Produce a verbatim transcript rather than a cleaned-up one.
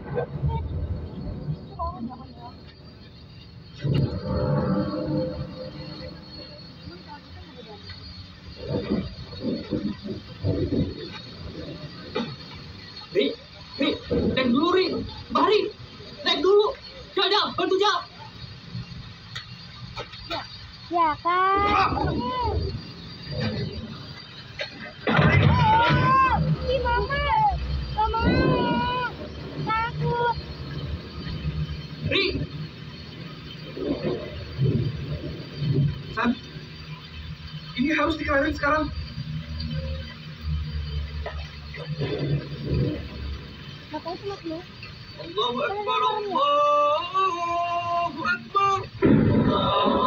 Ri, Ri, naik dulu Ri, Bari, naik dulu, Jajang, bantu Jang. Ya kan. Ih mama, gak mau, takut. Ri, San, ini harus dikelarin sekarang. Ngapain sama lu? Allahu Akbar, Allahu Akbar.